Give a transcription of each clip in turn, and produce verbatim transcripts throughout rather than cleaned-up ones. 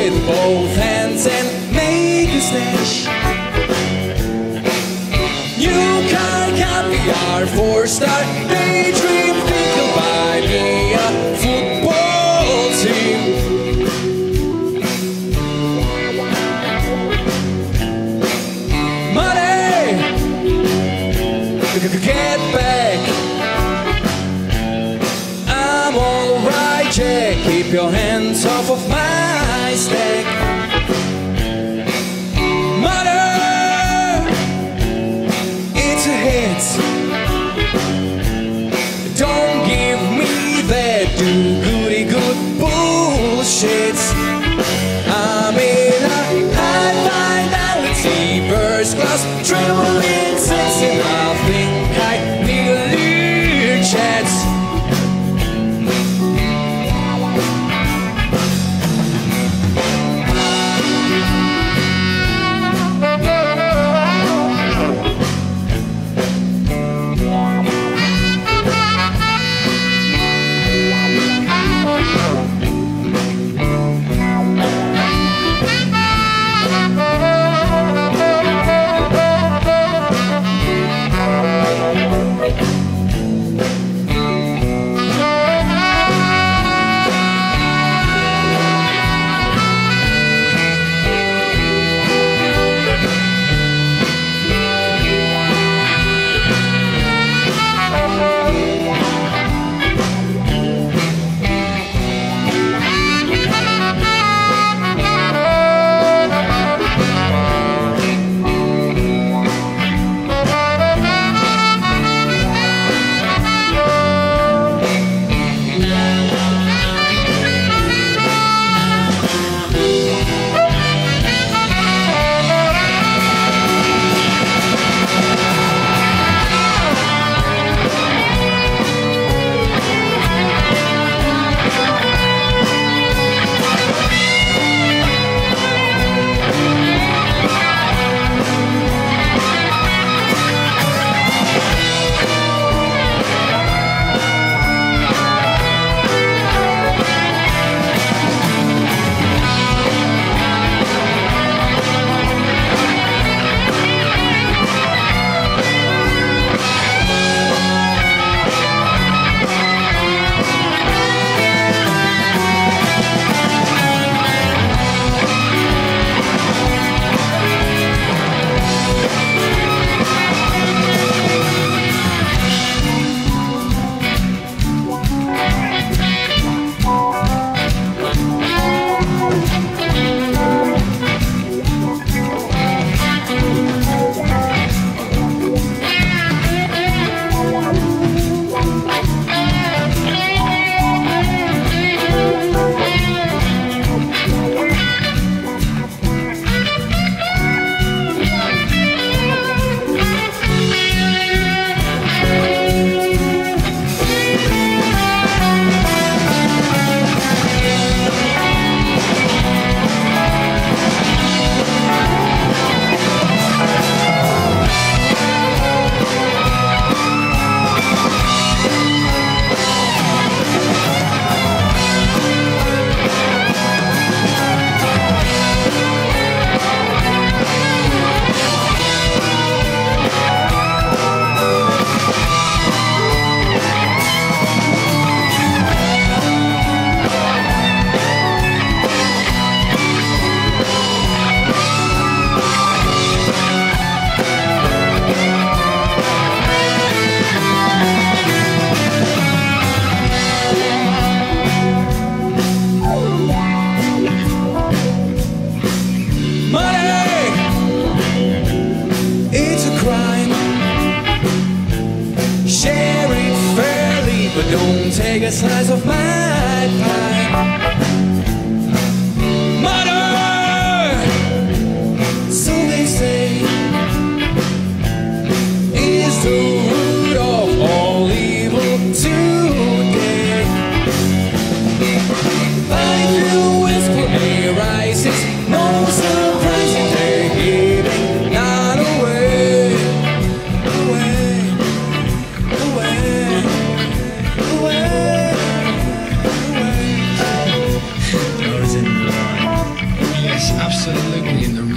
with both hands and make a stash. New car, caviar, four-star daydream. Think you'll buy me a football team. Money, get back. I'm alright, Jack. Keep your hands off of my stack. Money, it's a hit. Don't give me that do-goody good bullshit. I'm in a high fidelity first class traveling sexy. I think I need a little chat.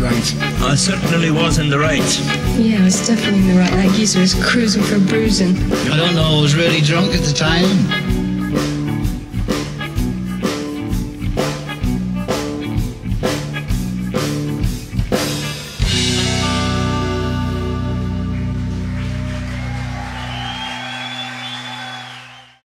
right. I certainly was in the right. Yeah, I was definitely in the right. That geezer was cruising for bruising. I don't know, I was really drunk at the time.